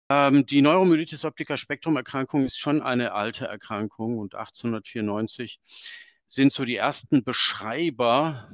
Die Neuromyelitis optica Spektrum Erkrankung ist schon eine alte Erkrankung und 1894 sind so die ersten Beschreiber,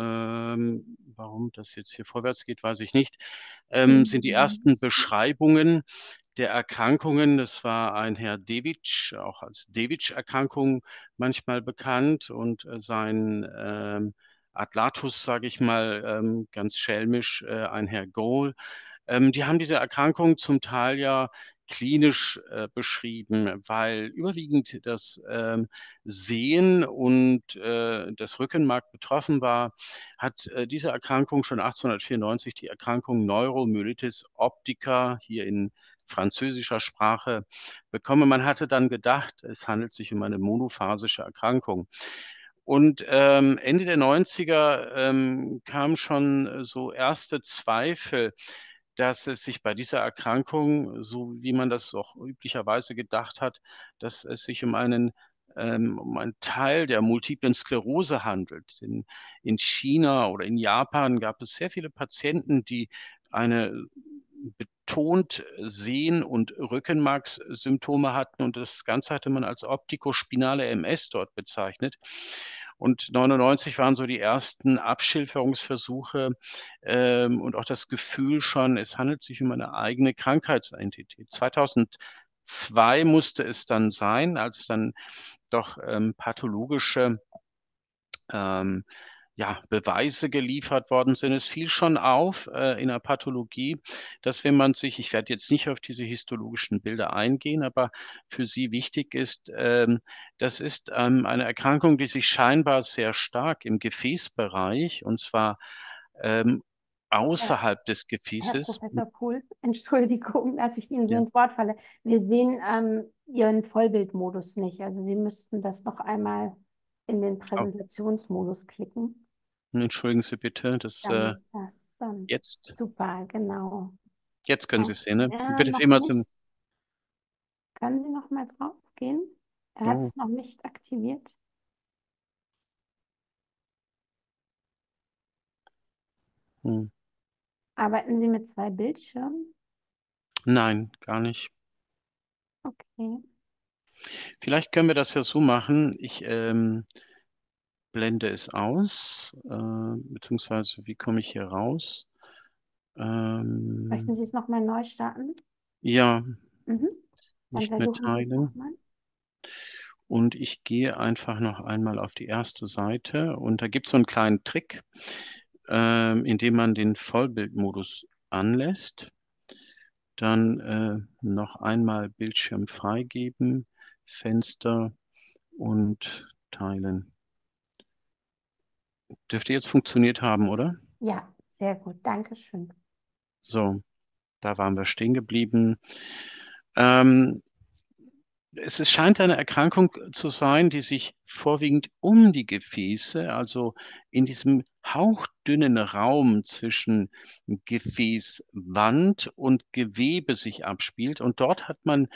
warum das jetzt hier vorwärts geht, weiß ich nicht, sind die ersten Beschreibungen der Erkrankungen. Das war ein Herr Dewitsch, auch als Dewitsch-Erkrankung manchmal bekannt und sein Atlatus, sage ich mal, ganz schelmisch, ein Herr Gohl. Die haben diese Erkrankung zum Teil ja klinisch beschrieben, weil überwiegend das Sehen und das Rückenmark betroffen war, hat diese Erkrankung schon 1894 die Erkrankung Neuromyelitis optica hier in französischer Sprache bekommen. Man hatte dann gedacht, es handelt sich um eine monophasische Erkrankung. Und Ende der 90er kamen schon so erste Zweifel, dass es sich bei dieser Erkrankung, so wie man das auch üblicherweise gedacht hat, dass es sich um einen Teil der multiplen Sklerose handelt. In China oder in Japan gab es sehr viele Patienten, die eine betont Sehen- und Rückenmarkssymptome hatten und das Ganze hatte man als optikospinale MS dort bezeichnet. Und 99 waren so die ersten Abschilferungsversuche und auch das Gefühl schon, es handelt sich um eine eigene Krankheitsentität. 2002 musste es dann sein, als dann doch pathologische ähm, ja, Beweise geliefert worden sind. Es fiel schon auf in der Pathologie, dass wenn man sich, ich werde jetzt nicht auf diese histologischen Bilder eingehen, aber für Sie wichtig ist, das ist eine Erkrankung, die sich scheinbar sehr stark im Gefäßbereich, und zwar ähm, Herr, außerhalb des Herr Gefäßes. Professor Pohl, Entschuldigung, dass ich Ihnen so Ja. ins Wort falle. Wir sehen Ihren Vollbildmodus nicht. Also Sie müssten das noch einmal in den Oh, Präsentationsmodus klicken. entschuldigen Sie bitte, Damit das dann jetzt, super, genau. jetzt können Sie es sehen, ne? Bitte Noch vielmals im, nicht. Können Sie noch mal drauf gehen? Er hat oh, es noch nicht aktiviert. hm. Arbeiten Sie mit zwei Bildschirmen? Nein, gar nicht. Okay. Vielleicht können wir das ja so machen. Ich blende es aus, beziehungsweise wie komme ich hier raus? Möchten Ähm, Sie es noch mal neu starten? ja, Mhm. Dann nicht mehr versuchen Sie es noch teilen. mal. Und ich gehe einfach noch einmal auf die erste Seite und da gibt es so einen kleinen Trick, indem man den Vollbildmodus anlässt. Dann noch einmal Bildschirm freigeben, Fenster und teilen. Dürfte jetzt funktioniert haben, oder? Ja, sehr gut. Dankeschön. So, da waren wir stehen geblieben. Ähm, scheint eine Erkrankung zu sein, die sich vorwiegend um die Gefäße, also in diesem hauchdünnen Raum zwischen Gefäßwand und Gewebe sich abspielt. Und dort hat man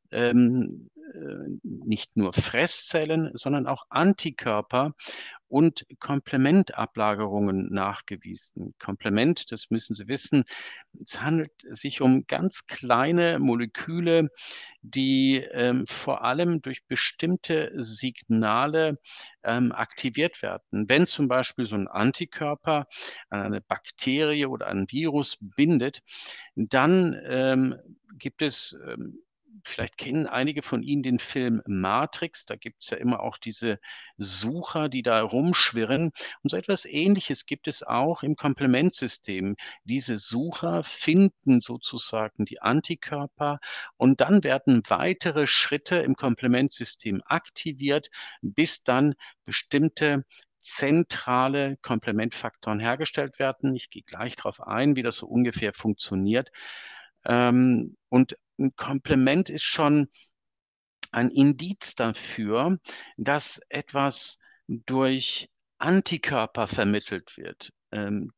nicht nur Fresszellen, sondern auch Antikörper und Komplementablagerungen nachgewiesen. Komplement, das müssen Sie wissen, es handelt sich um ganz kleine Moleküle, die vor allem durch bestimmte Signale aktiviert werden. Wenn zum Beispiel so ein Antikörper an eine Bakterie oder ein Virus bindet, dann gibt es vielleicht kennen einige von Ihnen den Film Matrix. Da gibt es ja immer auch diese Sucher, die da rumschwirren. Und so etwas Ähnliches gibt es auch im Komplementsystem. Diese Sucher finden sozusagen die Antikörper und dann werden weitere Schritte im Komplementsystem aktiviert, bis dann bestimmte zentrale Komplementfaktoren hergestellt werden. Ich gehe gleich darauf ein, wie das so ungefähr funktioniert. Und ein Komplement ist schon ein Indiz dafür, dass etwas durch Antikörper vermittelt wird.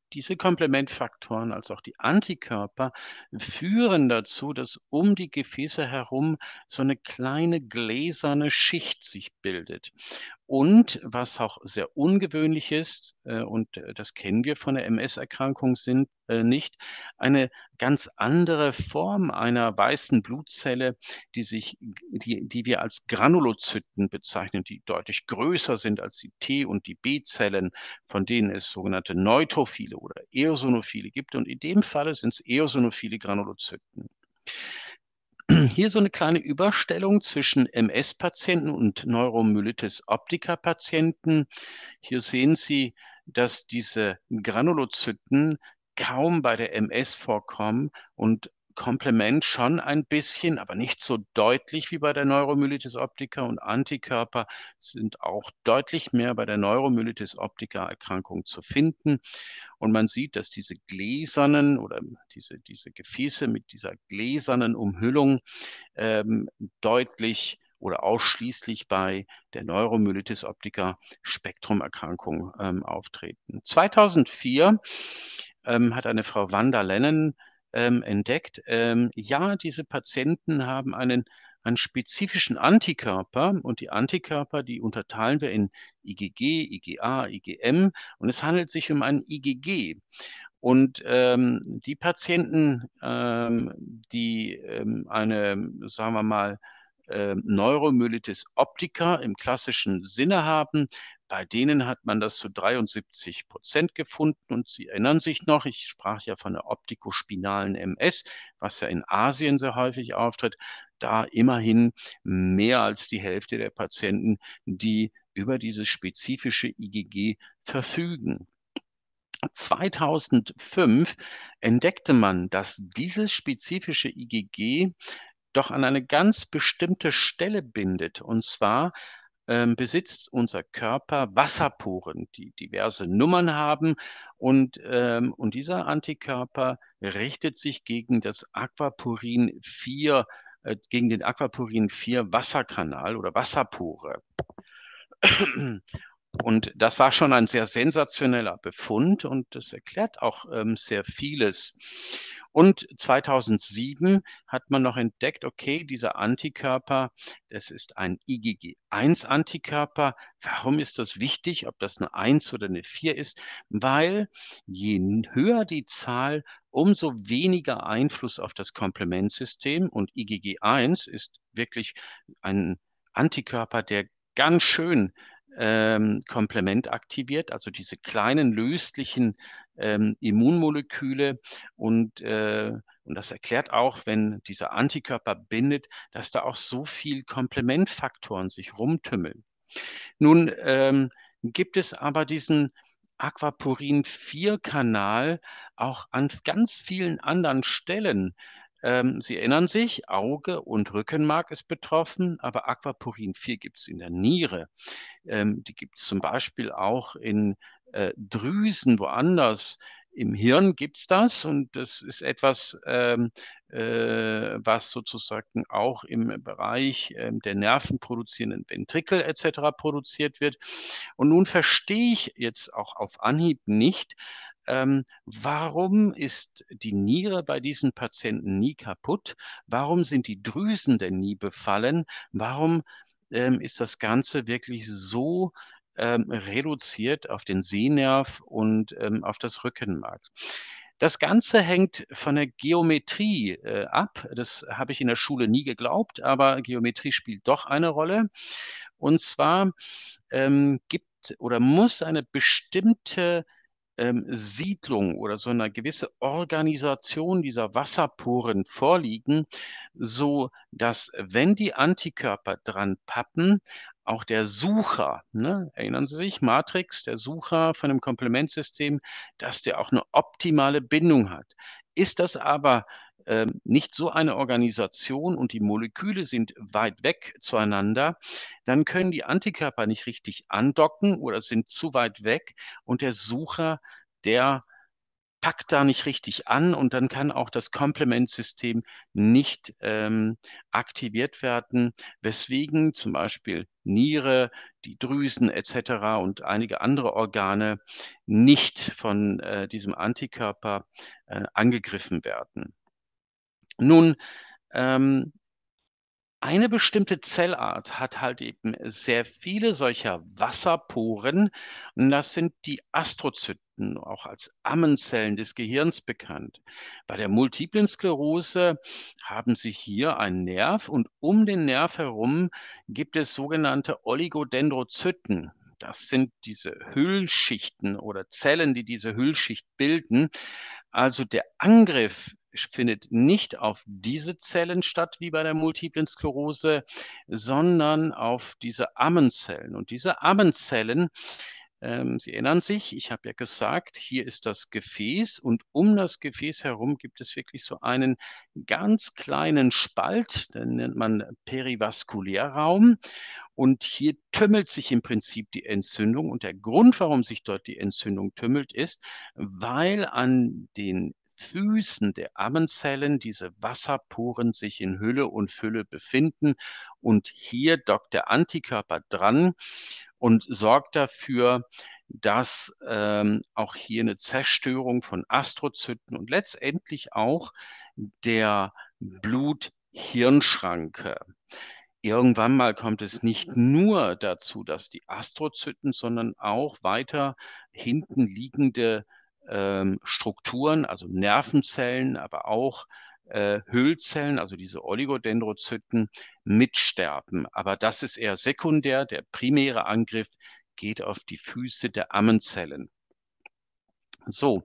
diese Komplementfaktoren als auch die Antikörper führen dazu, dass um die Gefäße herum so eine kleine gläserne Schicht sich bildet. Und was auch sehr ungewöhnlich ist, das kennen wir von der MS-Erkrankung nicht, eine ganz andere Form einer weißen Blutzelle, die wir als Granulozyten bezeichnen, die deutlich größer sind als die T- und die B-Zellen, von denen es sogenannte Neutrophile oder Eosinophile gibt. Und in dem Falle sind es eosinophile Granulozyten. Hier so eine kleine Überstellung zwischen MS-Patienten und Neuromyelitis optica-Patienten. Hier sehen Sie, dass diese Granulozyten kaum bei der MS vorkommen und Komplement schon ein bisschen, aber nicht so deutlich wie bei der Neuromyelitis optica, und Antikörper sind auch deutlich mehr bei der Neuromyelitis optica-Erkrankung zu finden. Und man sieht, dass diese gläsernen oder diese Gefäße mit dieser gläsernen Umhüllung ähm, deutlich oder ausschließlich bei der Neuromyelitis optica Spektrumerkrankung auftreten. 2004 hat eine Frau Wanda Lennon entdeckt, ja, diese Patienten haben einen spezifischen Antikörper, und die Antikörper, die unterteilen wir in IgG, IgA, IgM, und es handelt sich um ein IgG. Und die Patienten, die sagen wir mal, Neuromyelitis optica im klassischen Sinne haben, bei denen hat man das zu 73% gefunden. Und Sie erinnern sich noch, ich sprach ja von der optikospinalen MS, was ja in Asien sehr häufig auftritt, da immerhin mehr als die Hälfte der Patienten, die über dieses spezifische IgG verfügen. 2005 entdeckte man, dass dieses spezifische IgG doch an eine ganz bestimmte Stelle bindet. Und zwar besitzt unser Körper Wasserporen, die diverse Nummern haben. Und dieser Antikörper richtet sich gegen das Aquaporin 4, gegen den Aquaporin 4 Wasserkanal oder Wasserpore. Und das war schon ein sehr sensationeller Befund, und das erklärt auch sehr vieles. Und 2007 hat man noch entdeckt, okay, dieser Antikörper, das ist ein IgG1-Antikörper. Warum ist das wichtig, ob das eine 1 oder eine 4 ist? Weil je höher die Zahl, umso weniger Einfluss auf das Komplementsystem. Und IgG1 ist wirklich ein Antikörper, der ganz schön Komplement aktiviert, also diese kleinen löslichen Immunmoleküle. Und das erklärt auch, wenn dieser Antikörper bindet, dass da auch so viel Komplementfaktoren sich rumtümmeln. Nun gibt es aber diesen Aquaporin-4-Kanal auch an ganz vielen anderen Stellen. Sie erinnern sich, Auge und Rückenmark ist betroffen, aber Aquaporin 4 gibt es in der Niere. Die gibt es zum Beispiel auch in Drüsen woanders. Im Hirn gibt es das, und das ist etwas, was sozusagen auch im Bereich der nervenproduzierenden Ventrikel etc. produziert wird. Und nun verstehe ich jetzt auch auf Anhieb nicht, warum ist die Niere bei diesen Patienten nie kaputt? Warum sind die Drüsen denn nie befallen? Warum ist das Ganze wirklich so reduziert auf den Sehnerv und auf das Rückenmark? Das Ganze hängt von der Geometrie ab. Das habe ich in der Schule nie geglaubt, aber Geometrie spielt doch eine Rolle. Und zwar gibt oder muss eine bestimmte Siedlung oder so eine gewisse Organisation dieser Wasserporen vorliegen, so dass, wenn die Antikörper dran pappen, auch der Sucher, ne, erinnern Sie sich, Matrix, der Sucher von dem Komplementsystem, dass der auch eine optimale Bindung hat. Ist das aber nicht so eine Organisation und die Moleküle sind weit weg zueinander, dann können die Antikörper nicht richtig andocken oder sind zu weit weg, und der Sucher, der packt da nicht richtig an und dann kann auch das Komplementsystem nicht aktiviert werden, weswegen zum Beispiel Niere, die Drüsen etc. und einige andere Organe nicht von diesem Antikörper angegriffen werden. Nun, ähm, eine bestimmte Zellart hat halt eben sehr viele solcher Wasserporen und das sind die Astrozyten, auch als Ammenzellen des Gehirns bekannt. Bei der Multiplen Sklerose haben Sie hier einen Nerv und um den Nerv herum gibt es sogenannte Oligodendrozyten. Das sind diese Hüllschichten oder Zellen, die diese Hüllschicht bilden. Also der Angriff findet nicht auf diese Zellen statt, wie bei der Multiplen Sklerose, sondern auf diese Ammenzellen. Und diese Ammenzellen, Sie erinnern sich, ich habe ja gesagt, hier ist das Gefäß und um das Gefäß herum gibt es wirklich so einen ganz kleinen Spalt, den nennt man Perivaskulärraum. Und hier tümmelt sich im Prinzip die Entzündung. Und der Grund, warum sich dort die Entzündung tümmelt, ist, weil an den Füßen der Ammenzellen diese Wasserporen sich in Hülle und Fülle befinden. Und hier dockt der Antikörper dran und sorgt dafür, dass auch hier eine Zerstörung von Astrozyten und letztendlich auch der Blut-Hirn-Schranke. Irgendwann mal kommt es nicht nur dazu, dass die Astrozyten, sondern auch weiter hinten liegende Strukturen, also Nervenzellen, aber auch Hüllzellen, also diese Oligodendrozyten, mitsterben. Aber das ist eher sekundär. Der primäre Angriff geht auf die Füße der Ammenzellen. So,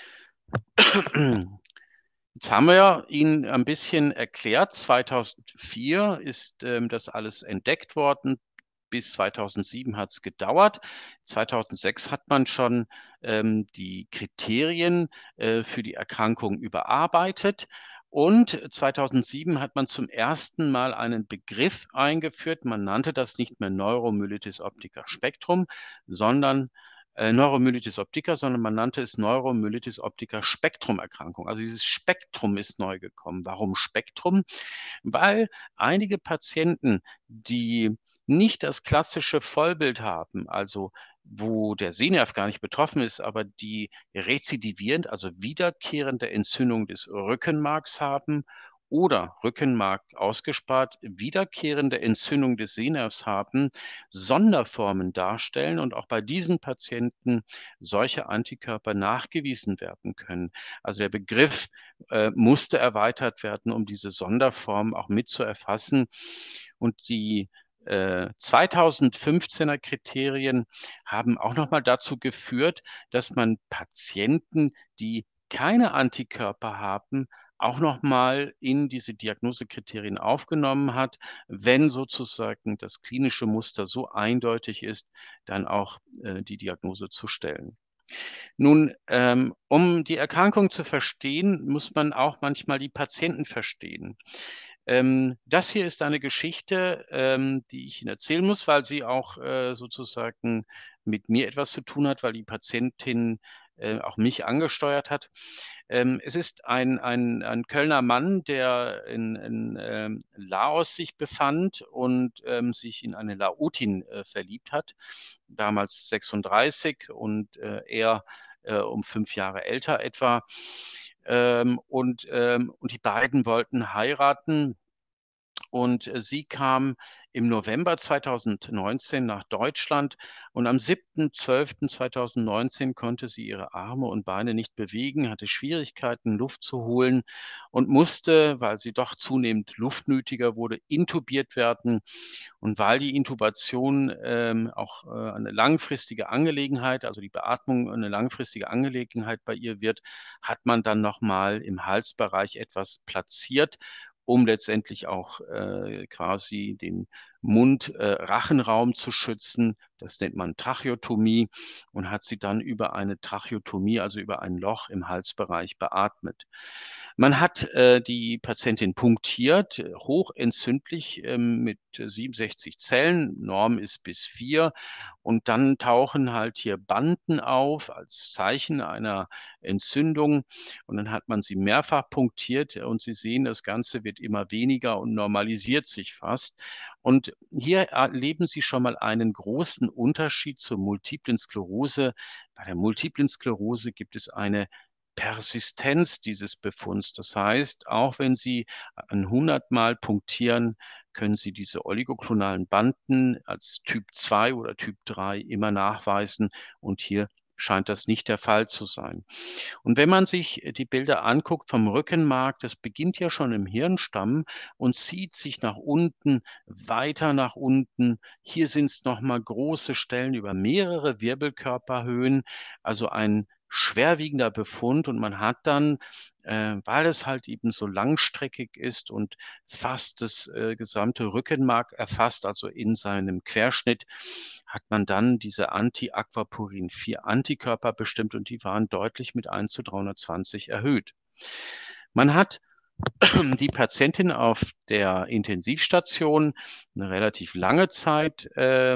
jetzt haben wir ja Ihnen ein bisschen erklärt. 2004 ist das alles entdeckt worden. Bis 2007 hat es gedauert. 2006 hat man schon die Kriterien für die Erkrankung überarbeitet. Und 2007 hat man zum ersten Mal einen Begriff eingeführt. Man nannte das nicht mehr Neuromyelitis optica Spektrum, sondern Neuromyelitis optica, sondern man nannte es Neuromyelitis optica Spektrumerkrankung. Also dieses Spektrum ist neu gekommen. Warum Spektrum? Weil einige Patienten, die nicht das klassische Vollbild haben, also wo der Sehnerv gar nicht betroffen ist, aber die rezidivierend, also wiederkehrende Entzündung des Rückenmarks haben oder Rückenmark ausgespart, wiederkehrende Entzündung des Sehnervs haben, Sonderformen darstellen und auch bei diesen Patienten solche Antikörper nachgewiesen werden können. Also der Begriff musste erweitert werden, um diese Sonderform auch mit zu erfassen. Und die 2015er Kriterien haben auch nochmal dazu geführt, dass man Patienten, die keine Antikörper haben, auch nochmal in diese Diagnosekriterien aufgenommen hat, wenn sozusagen das klinische Muster so eindeutig ist, dann auch die Diagnose zu stellen. Nun, um die Erkrankung zu verstehen, muss man auch manchmal die Patienten verstehen. Das hier ist eine Geschichte, die ich Ihnen erzählen muss, weil sie auch sozusagen mit mir etwas zu tun hat, weil die Patientin auch mich angesteuert hat. Es ist ein Kölner Mann, der in Laos sich befand und sich in eine Laotin verliebt hat, damals 36 und er um 5 Jahre älter etwa. Und die beiden wollten heiraten. Und sie kam im November 2019 nach Deutschland und am 7.12.2019 konnte sie ihre Arme und Beine nicht bewegen, hatte Schwierigkeiten, Luft zu holen und musste, weil sie doch zunehmend luftnötiger wurde, intubiert werden. Und weil die Intubation auch eine langfristige Angelegenheit, also die Beatmung eine langfristige Angelegenheit bei ihr wird, hat man dann nochmal im Halsbereich etwas platziert, um letztendlich auch quasi den Mund-Rachenraum zu schützen. Das nennt man Tracheotomie und hat sie dann über eine Tracheotomie, also über ein Loch im Halsbereich beatmet. Man hat die Patientin punktiert, hochentzündlich mit 67 Zellen. Norm ist bis 4. Und dann tauchen halt hier Banden auf als Zeichen einer Entzündung. Und dann hat man sie mehrfach punktiert und Sie sehen, das Ganze wird immer weniger und normalisiert sich fast. Und hier erleben Sie schon mal einen großen Unterschied zur Multiplen Sklerose. Bei der Multiplen Sklerose gibt es eine Persistenz dieses Befunds. Das heißt, auch wenn Sie ein 100-mal punktieren, können Sie diese oligoklonalen Banden als Typ 2 oder Typ 3 immer nachweisen. Und hier scheint das nicht der Fall zu sein. Und wenn man sich die Bilder anguckt vom Rückenmark, das beginnt ja schon im Hirnstamm und zieht sich nach unten, weiter nach unten. Hier sind es nochmal große Stellen über mehrere Wirbelkörperhöhen, also ein schwerwiegender Befund. Und man hat dann, weil es halt eben so langstreckig ist und fast das gesamte Rückenmark erfasst, also in seinem Querschnitt, hat man dann diese Anti-Aquaporin-4 Antikörper bestimmt und die waren deutlich mit 1:320 erhöht. Man hat die Patientin auf der Intensivstation eine relativ lange Zeit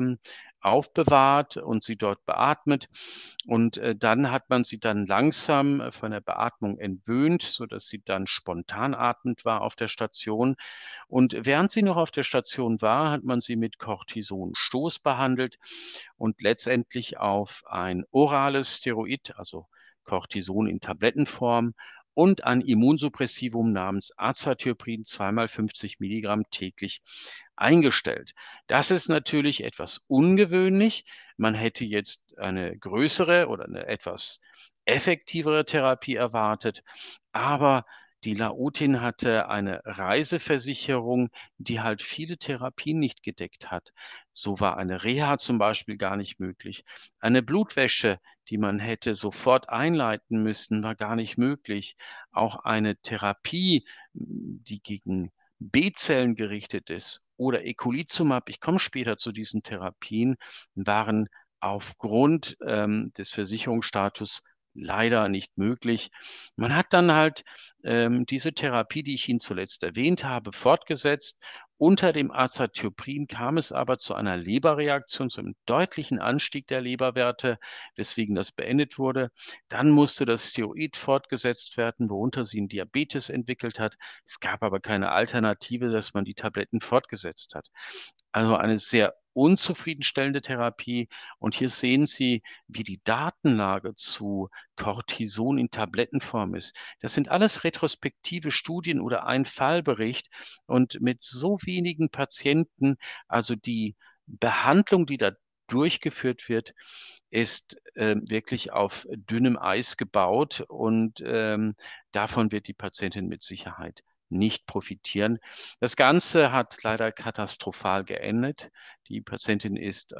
aufbewahrt und sie dort beatmet. Und dann hat man sie dann langsam von der Beatmung entwöhnt, sodass sie dann spontan atmend war auf der Station. Und während sie noch auf der Station war, hat man sie mit Cortisonstoß behandelt und letztendlich auf ein orales Steroid, also Cortison in Tablettenform, und ein Immunsuppressivum namens Azathioprин 2 mal 50 Milligramm täglich eingestellt. Das ist natürlich etwas ungewöhnlich. Man hätte jetzt eine größere oder eine etwas effektivere Therapie erwartet, aber die Laotin hatte eine Reiseversicherung, die halt viele Therapien nicht gedeckt hat. So war eine Reha zum Beispiel gar nicht möglich. Eine Blutwäsche, die man hätte sofort einleiten müssen, war gar nicht möglich. Auch eine Therapie, die gegen B-Zellen gerichtet ist oder Eculizumab, ich komme später zu diesen Therapien, waren aufgrund des Versicherungsstatus leider nicht möglich. Man hat dann halt diese Therapie, die ich Ihnen zuletzt erwähnt habe, fortgesetzt. Unter dem Azathioprin kam es aber zu einer Leberreaktion, zu einem deutlichen Anstieg der Leberwerte, weswegen das beendet wurde. Dann musste das Steroid fortgesetzt werden, worunter sie einen Diabetes entwickelt hat. Es gab aber keine Alternative, dass man die Tabletten fortgesetzt hat. Also eine sehr unzufriedenstellende Therapie. Und hier sehen Sie, wie die Datenlage zu Cortison in Tablettenform ist. Das sind alles retrospektive Studien oder ein Fallbericht. Und mit so wenigen Patienten, also die Behandlung, die da durchgeführt wird, ist wirklich auf dünnem Eis gebaut und davon wird die Patientin mit Sicherheit nicht profitieren. Das Ganze hat leider katastrophal geendet. Die Patientin ist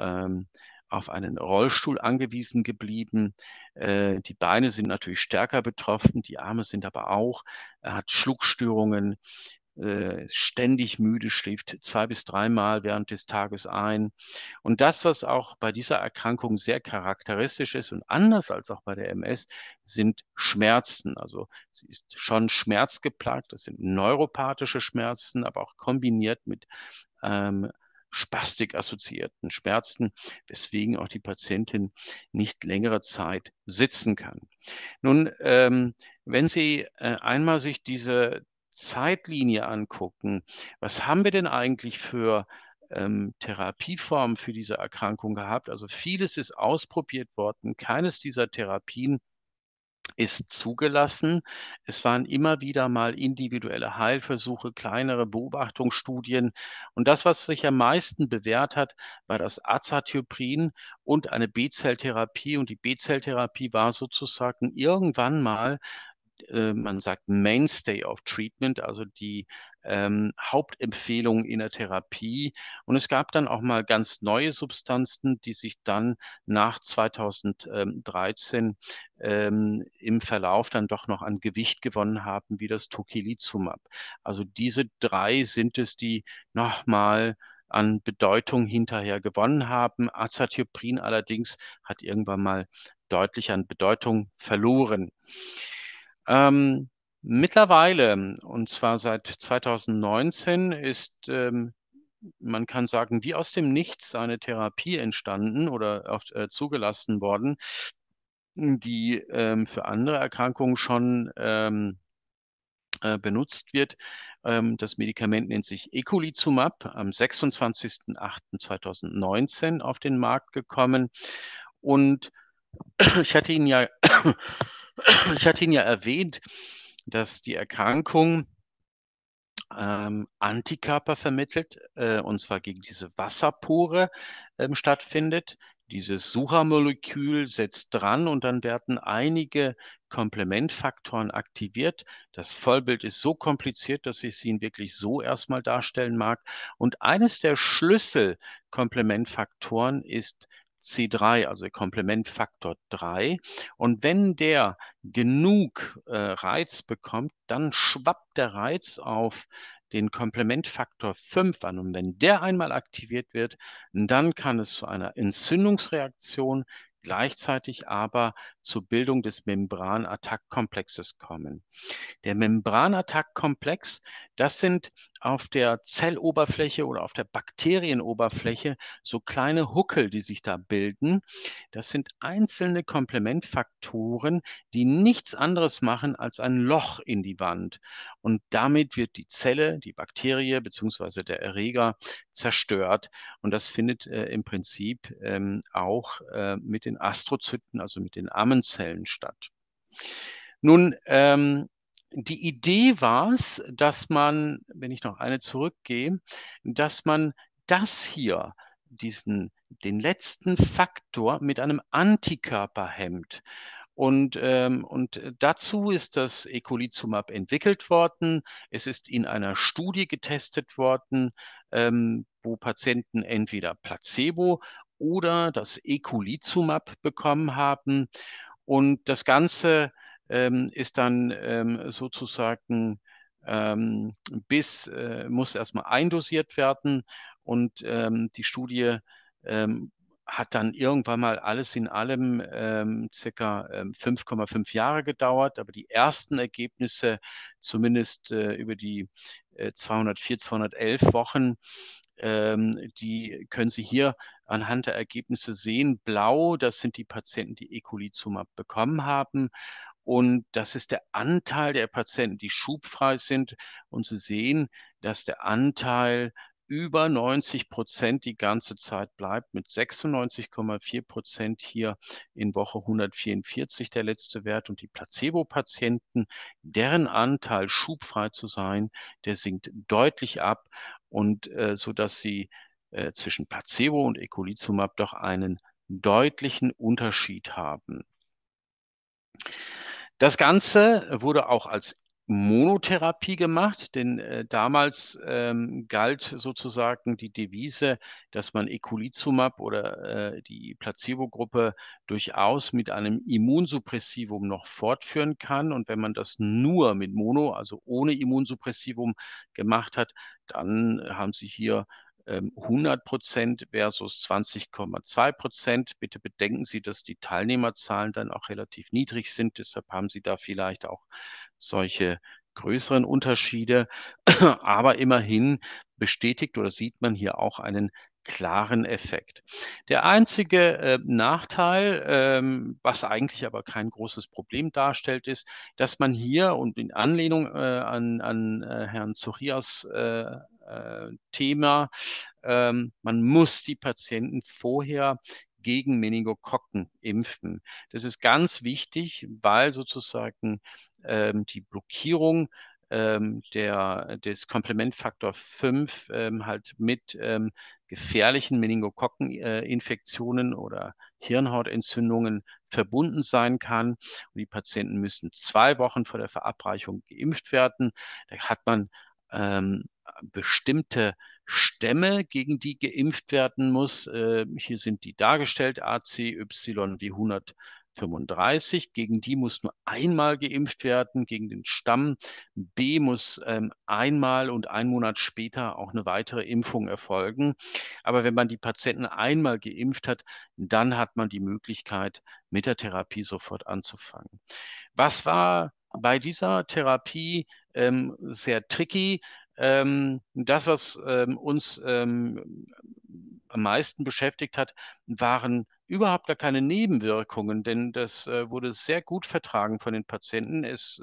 auf einen Rollstuhl angewiesen geblieben. Die Beine sind natürlich stärker betroffen, die Arme sind aber auch. Er hat Schluckstörungen, ist ständig müde, schläft 2 bis 3 Mal während des Tages ein. Und das, was auch bei dieser Erkrankung sehr charakteristisch ist und anders als auch bei der MS, sind Schmerzen. Also sie ist schon schmerzgeplagt, das sind neuropathische Schmerzen, aber auch kombiniert mit ähm, Spastik-assoziierten Schmerzen, weswegen auch die Patientin nicht längere Zeit sitzen kann. Nun, wenn Sie einmal sich diese Zeitlinie angucken, was haben wir denn eigentlich für Therapieformen für diese Erkrankung gehabt? Also vieles ist ausprobiert worden. Keines dieser Therapien ist zugelassen. Es waren immer wieder mal individuelle Heilversuche, kleinere Beobachtungsstudien. Und das, was sich am meisten bewährt hat, war das Azathioprin und eine B-Zelltherapie. Und die B-Zelltherapie war sozusagen irgendwann mal man sagt Mainstay of Treatment, also die Hauptempfehlung in der Therapie. Und es gab dann auch mal ganz neue Substanzen, die sich dann nach 2013 im Verlauf dann doch noch an Gewicht gewonnen haben, wie das Tocilizumab. Also diese drei sind es, die nochmal an Bedeutung hinterher gewonnen haben. Azathioprin allerdings hat irgendwann mal deutlich an Bedeutung verloren. Mittlerweile, und zwar seit 2019, ist, man kann sagen, wie aus dem Nichts eine Therapie entstanden oder auch, zugelassen worden, die für andere Erkrankungen schon benutzt wird. Das Medikament nennt sich Eculizumab, am 26.08.2019 auf den Markt gekommen. Und ich hatte Ihnen ja, ich hatte Ihnen ja erwähnt, dass die Erkrankung Antikörper vermittelt, und zwar gegen diese Wasserpore stattfindet. Dieses Suchamolekül setzt dran und dann werden einige Komplementfaktoren aktiviert. Das Vollbild ist so kompliziert, dass ich es Ihnen wirklich so erstmal darstellen mag. Und eines der Schlüsselkomplementfaktoren ist C3, also Komplementfaktor 3. Und wenn der genug Reiz bekommt, dann schwappt der Reiz auf den Komplementfaktor 5 an. Und wenn der einmal aktiviert wird, dann kann es zu einer Entzündungsreaktion, gleichzeitig aber zur Bildung des Membranattackkomplexes kommen. Der Membranattackkomplex, das sind auf der Zelloberfläche oder auf der Bakterienoberfläche so kleine Huckel, die sich da bilden. Das sind einzelne Komplementfaktoren, die nichts anderes machen als ein Loch in die Wand. Und damit wird die Zelle, die Bakterie bzw. der Erreger zerstört. Und das findet im Prinzip auch mit den Astrozyten, also mit den Ammenzellen statt. Nun, die Idee war es, dass man, wenn ich noch eine zurückgehe, dass man das hier, den letzten Faktor mit einem Antikörper hemmt. Und dazu ist das Eculizumab entwickelt worden. Es ist in einer Studie getestet worden, wo Patienten entweder Placebo oder das Eculizumab bekommen haben. Und das Ganze ist dann sozusagen muss erstmal eindosiert werden und die Studie ähm, hat dann irgendwann mal alles in allem circa 5,5 Jahre gedauert, aber die ersten Ergebnisse, zumindest über die 204, 211 Wochen, die können Sie hier anhand der Ergebnisse sehen. Blau, das sind die Patienten, die Eculizumab bekommen haben. Und das ist der Anteil der Patienten, die schubfrei sind. Und Sie sehen, dass der Anteil über 90% die ganze Zeit bleibt, mit 96,4% hier in Woche 144 der letzte Wert. Und die Placebo-Patienten, deren Anteil schubfrei zu sein, der sinkt deutlich ab und so dass sie zwischen Placebo und Eculizumab doch einen deutlichen Unterschied haben. Das Ganze wurde auch als Monotherapie gemacht, denn damals galt sozusagen die Devise, dass man Eculizumab oder die Placebo-Gruppe durchaus mit einem Immunsuppressivum noch fortführen kann. Und wenn man das nur mit Mono, also ohne Immunsuppressivum gemacht hat, dann haben Sie hier 100% versus 20,2%. Bitte bedenken Sie, dass die Teilnehmerzahlen dann auch relativ niedrig sind. Deshalb haben Sie da vielleicht auch solche größeren Unterschiede. Aber immerhin bestätigt oder sieht man hier auch einen klaren Effekt. Der einzige Nachteil, was eigentlich aber kein großes Problem darstellt, ist, dass man hier und in Anlehnung an Herrn Zurias Thema, man muss die Patienten vorher gegen Meningokokken impfen. Das ist ganz wichtig, weil sozusagen die Blockierung des Komplementfaktor 5 halt mit gefährlichen Meningokokkeninfektionen oder Hirnhautentzündungen verbunden sein kann. Und die Patienten müssen 2 Wochen vor der Verabreichung geimpft werden. Da hat man bestimmte Stämme, gegen die geimpft werden muss. Hier sind die dargestellt, A, C, Y wie 100 35, gegen die muss nur einmal geimpft werden, gegen den Stamm B muss einmal und einen Monat später auch eine weitere Impfung erfolgen. Aber wenn man die Patienten einmal geimpft hat, dann hat man die Möglichkeit, mit der Therapie sofort anzufangen. Was war bei dieser Therapie sehr tricky? Das, was uns am meisten beschäftigt hat, waren überhaupt gar keine Nebenwirkungen, denn das wurde sehr gut vertragen von den Patienten. Es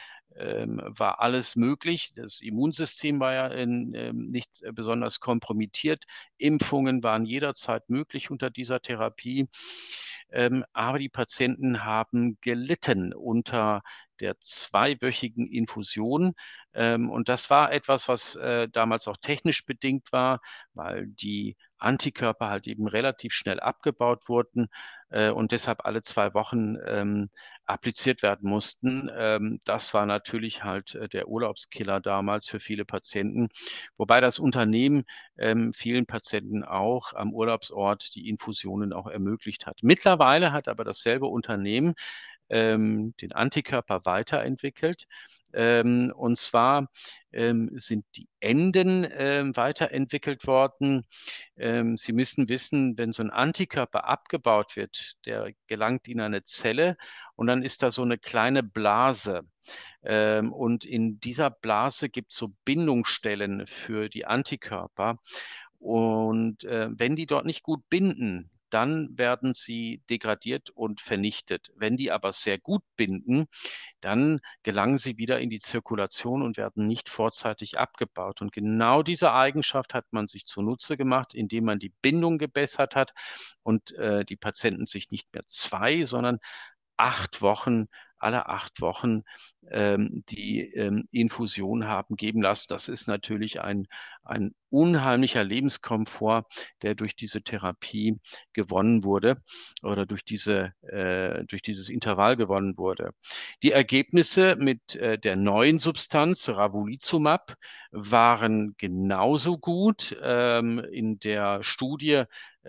war alles möglich. Das Immunsystem war ja nicht besonders kompromittiert. Impfungen waren jederzeit möglich unter dieser Therapie. Aber die Patienten haben gelitten unter der zweiwöchigen Infusion. Und das war etwas, was damals auch technisch bedingt war, weil die Antikörper halt eben relativ schnell abgebaut wurden und deshalb alle 2 Wochen appliziert werden mussten. Das war natürlich halt der Urlaubskiller damals für viele Patienten, wobei das Unternehmen vielen Patienten auch am Urlaubsort die Infusionen auch ermöglicht hat. Mittlerweile hat aber dasselbe Unternehmen den Antikörper weiterentwickelt. Und zwar sind die Enden weiterentwickelt worden. Sie müssen wissen, wenn so ein Antikörper abgebaut wird, der gelangt in eine Zelle und dann ist da so eine kleine Blase. Und in dieser Blase gibt es so Bindungsstellen für die Antikörper. Und wenn die dort nicht gut binden, dann werden sie degradiert und vernichtet. Wenn die aber sehr gut binden, dann gelangen sie wieder in die Zirkulation und werden nicht vorzeitig abgebaut. Und genau diese Eigenschaft hat man sich zunutze gemacht, indem man die Bindung gebessert hat und die Patienten sich nicht mehr 2, sondern 8 Wochen, alle 8 Wochen die Infusion haben geben lassen. Das ist natürlich ein unheimlicher Lebenskomfort, der durch diese Therapie gewonnen wurde oder durch dieses Intervall gewonnen wurde. Die Ergebnisse mit der neuen Substanz Ravulizumab waren genauso gut. In der Studie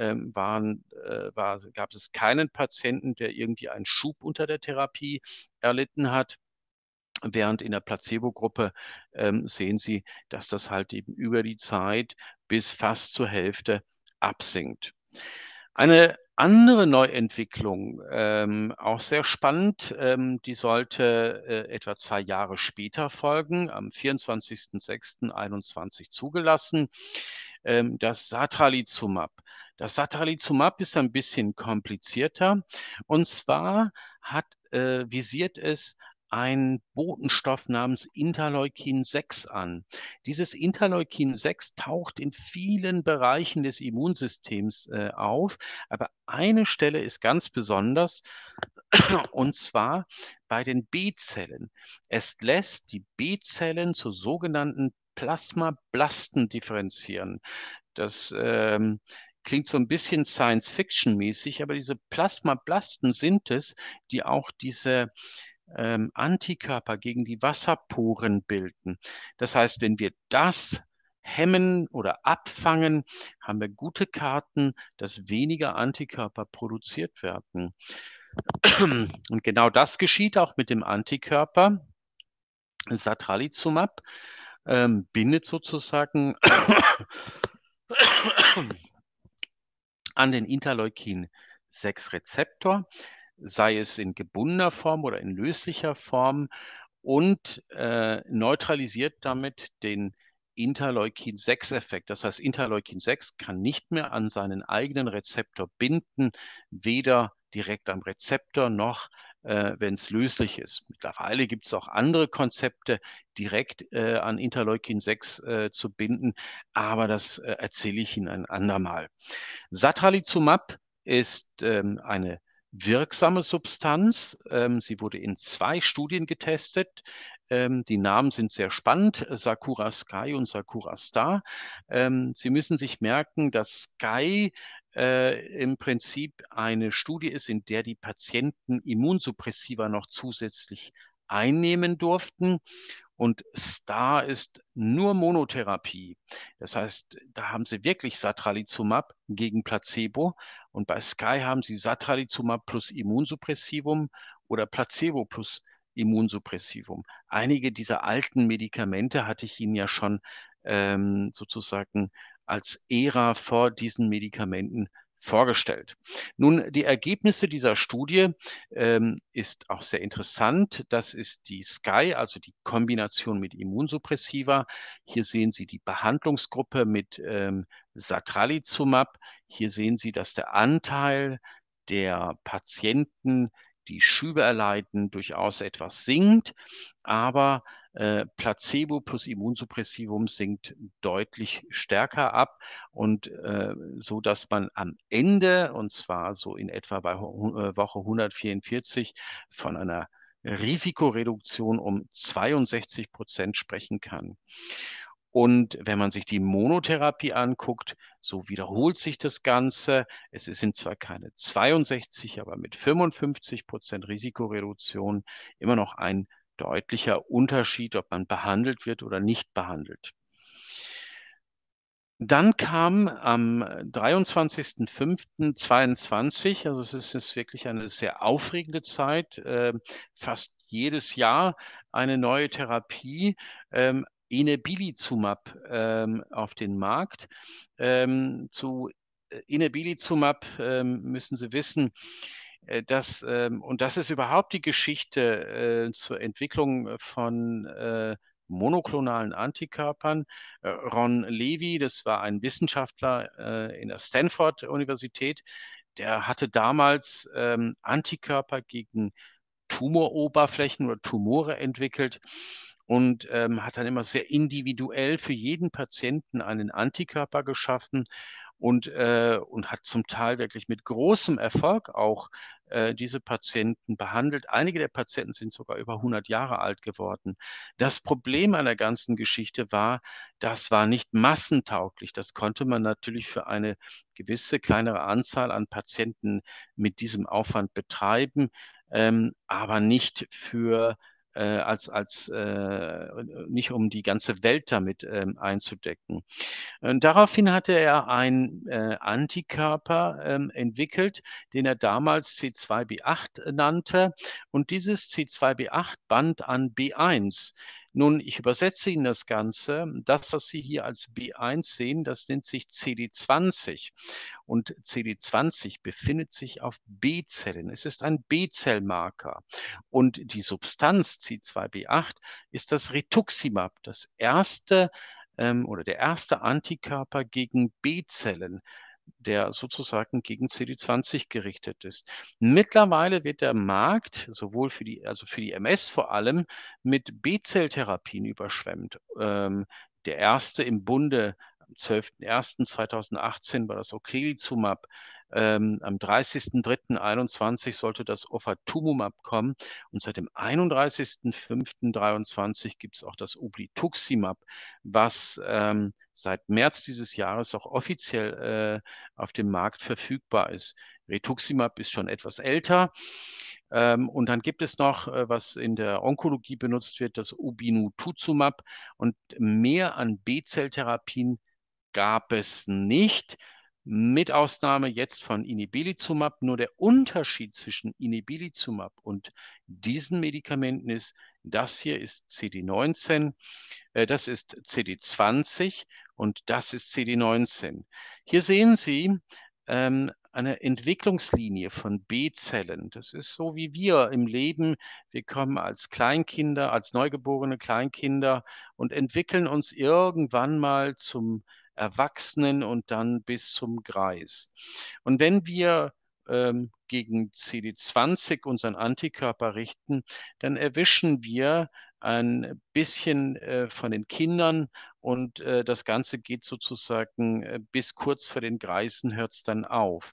gab es keinen Patienten, der irgendwie einen Schub unter der Therapie erlitten hat. Während in der Placebo-Gruppe sehen Sie, dass das halt eben über die Zeit bis fast zur Hälfte absinkt. Eine andere Neuentwicklung, auch sehr spannend, die sollte etwa 2 Jahre später folgen, am 24.06.21 zugelassen, das Satralizumab. Das Satralizumab ist ein bisschen komplizierter und zwar visiert es ein Botenstoff namens Interleukin 6 an. Dieses Interleukin 6 taucht in vielen Bereichen des Immunsystems auf, aber eine Stelle ist ganz besonders, und zwar bei den B-Zellen. Es lässt die B-Zellen zu sogenannten Plasmablasten differenzieren. Das klingt so ein bisschen Science-Fiction-mäßig, aber diese Plasmablasten sind es, die auch diese Antikörper gegen die Wasserporen bilden. Das heißt, wenn wir das hemmen oder abfangen, haben wir gute Karten, dass weniger Antikörper produziert werden. Und genau das geschieht auch mit dem Antikörper Satralizumab, bindet sozusagen an den Interleukin-6-Rezeptor, sei es in gebundener Form oder in löslicher Form und neutralisiert damit den Interleukin-6-Effekt. Das heißt, Interleukin-6 kann nicht mehr an seinen eigenen Rezeptor binden, weder direkt am Rezeptor noch wenn es löslich ist. Mittlerweile gibt es auch andere Konzepte, direkt an Interleukin-6 zu binden, aber das erzähle ich Ihnen ein andermal. Satralizumab ist eine wirksame Substanz. Sie wurde in 2 Studien getestet. Die Namen sind sehr spannend, Sakura Sky und Sakura Star. Sie müssen sich merken, dass Sky im Prinzip eine Studie ist, in der die Patienten Immunsuppressiva noch zusätzlich einnehmen durften. und STAR ist nur Monotherapie. Das heißt, da haben Sie wirklich Satralizumab gegen Placebo und bei Sky haben Sie Satralizumab plus Immunsuppressivum oder Placebo plus Immunsuppressivum. Einige dieser alten Medikamente hatte ich Ihnen ja schon sozusagen als Ära vor diesen Medikamenten vorgestellt. Nun, die Ergebnisse dieser Studie ist auch sehr interessant. Das ist die SKY, also die Kombination mit Immunsuppressiva. Hier sehen Sie die Behandlungsgruppe mit Satralizumab. Hier sehen Sie, dass der Anteil der Patienten, die Schübe erleiden, durchaus etwas sinkt, aber Placebo plus Immunsuppressivum sinkt deutlich stärker ab und so, dass man am Ende, und zwar so in etwa bei Woche 144, von einer Risikoreduktion um 62% sprechen kann. Und wenn man sich die Monotherapie anguckt, so wiederholt sich das Ganze. Es sind zwar keine 62, aber mit 55% Risikoreduktion immer noch ein deutlicher Unterschied, ob man behandelt wird oder nicht behandelt. Dann kam am 23.05.22, also es ist wirklich eine sehr aufregende Zeit, fast jedes Jahr eine neue Therapie, Inebilizumab, auf den Markt. Zu Inebilizumab müssen Sie wissen, und das ist überhaupt die Geschichte zur Entwicklung von monoklonalen Antikörpern. Ron Levy, das war ein Wissenschaftler in der Stanford-Universität, der hatte damals Antikörper gegen Tumoroberflächen oder Tumore entwickelt und hat dann immer sehr individuell für jeden Patienten einen Antikörper geschaffen und hat zum Teil wirklich mit großem Erfolg auch diese Patienten behandelt. Einige der Patienten sind sogar über 100 Jahre alt geworden. Das Problem an der ganzen Geschichte war, das war nicht massentauglich. Das konnte man natürlich für eine gewisse kleinere Anzahl an Patienten mit diesem Aufwand betreiben, aber nicht für nicht um die ganze Welt damit einzudecken. Daraufhin hatte er einen Antikörper entwickelt, den er damals C2b8 nannte. Und dieses C2b8 band an B1. Nun, ich übersetze Ihnen das Ganze. Das, was Sie hier als B1 sehen, das nennt sich CD20. Und CD20 befindet sich auf B-Zellen. Es ist ein B-Zellmarker. Und die Substanz C2b8 ist das Rituximab, das erste oder der erste Antikörper gegen B-Zellen, der sozusagen gegen CD20 gerichtet ist. Mittlerweile wird der Markt sowohl also für die MS vor allem, mit B-Zelltherapien überschwemmt. Der erste im Bunde am 12.01.2018 war das Ocrelizumab. Am 30.03.21 sollte das Ofatumumab kommen und seit dem 31.05.23 gibt es auch das Ublituximab, was seit März dieses Jahres auch offiziell auf dem Markt verfügbar ist. Rituximab ist schon etwas älter. Und dann gibt es noch, was in der Onkologie benutzt wird, das Ubinutuximab. Und mehr an B-Zelltherapien gab es nicht, mit Ausnahme jetzt von Inebilizumab. Nur der Unterschied zwischen Inebilizumab und diesen Medikamenten ist, das hier ist CD19, das ist CD20 und das ist CD19. Hier sehen Sie eine Entwicklungslinie von B-Zellen. Das ist so wie wir im Leben. Wir kommen als Kleinkinder, als neugeborene Kleinkinder und entwickeln uns irgendwann mal zum Erwachsenen und dann bis zum Greis. Und wenn wir gegen CD20 unseren Antikörper richten, dann erwischen wir ein bisschen von den Kindern und das Ganze geht sozusagen bis kurz vor den Greisen hört es dann auf.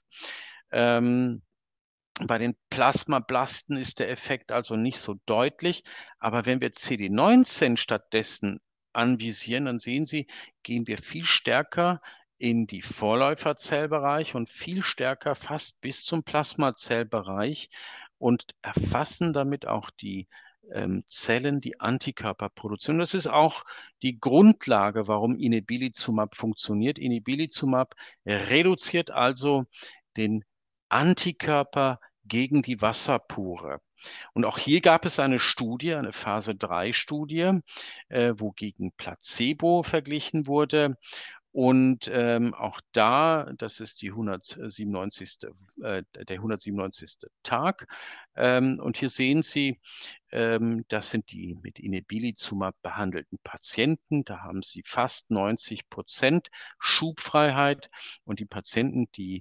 Bei den Plasmablasten ist der Effekt also nicht so deutlich, aber wenn wir CD19 stattdessen anvisieren, dann sehen Sie, gehen wir viel stärker in die Vorläuferzellbereich und viel stärker fast bis zum Plasmazellbereich und erfassen damit auch die Zellen, die Antikörper produzieren. Das ist auch die Grundlage, warum Inebilizumab funktioniert. Inebilizumab reduziert also den Antikörper gegen die Wasserpore. Und auch hier gab es eine Studie, eine Phase 3 Studie, wo gegen Placebo verglichen wurde. Und auch da, das ist die 197. Der 197. Tag. Und hier sehen Sie, das sind die mit Inebilizumab behandelten Patienten. Da haben Sie fast 90% Schubfreiheit. Und die Patienten, die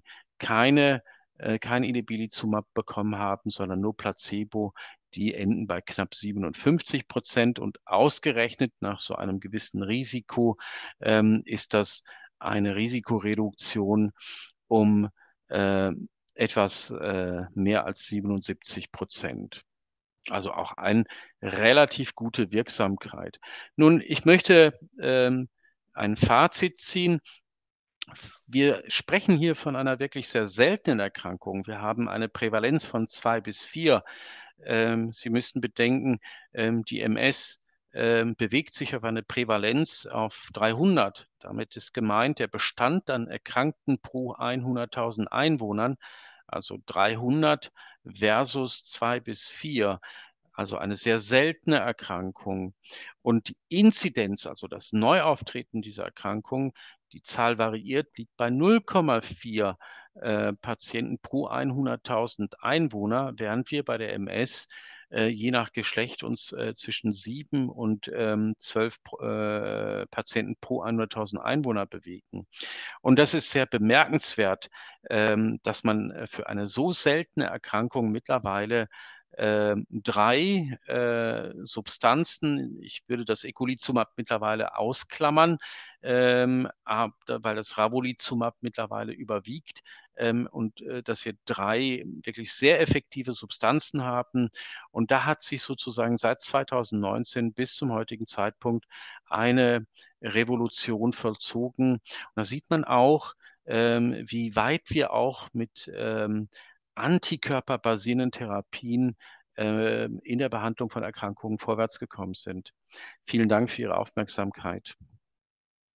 kein Inebilizumab bekommen haben, sondern nur Placebo, die enden bei knapp 57%. Und ausgerechnet nach so einem gewissen Risiko ist das eine Risikoreduktion um äh, etwas mehr als 77%. Also auch eine relativ gute Wirksamkeit. Nun, ich möchte ein Fazit ziehen. Wir sprechen hier von einer wirklich sehr seltenen Erkrankung. Wir haben eine Prävalenz von 2 bis 4. Sie müssten bedenken, die MS bewegt sich auf eine Prävalenz auf 300. Damit ist gemeint der Bestand an Erkrankten pro 100.000 Einwohnern, also 300 versus 2 bis 4. Also eine sehr seltene Erkrankung. Und die Inzidenz, also das Neuauftreten dieser Erkrankung, die Zahl variiert, liegt bei 0,4 Patienten pro 100.000 Einwohner, während wir bei der MS je nach Geschlecht uns zwischen 7 und 12 Patienten pro 100.000 Einwohner bewegen. Und das ist sehr bemerkenswert, dass man für eine so seltene Erkrankung mittlerweile drei Substanzen, ich würde das Eculizumab mittlerweile ausklammern, weil das Ravulizumab mittlerweile überwiegt, und dass wir drei wirklich sehr effektive Substanzen haben. Und da hat sich sozusagen seit 2019 bis zum heutigen Zeitpunkt eine Revolution vollzogen. Und da sieht man auch, wie weit wir auch mit antikörperbasierenden Therapien in der Behandlung von Erkrankungen vorwärts gekommen sind. Vielen Dank für Ihre Aufmerksamkeit.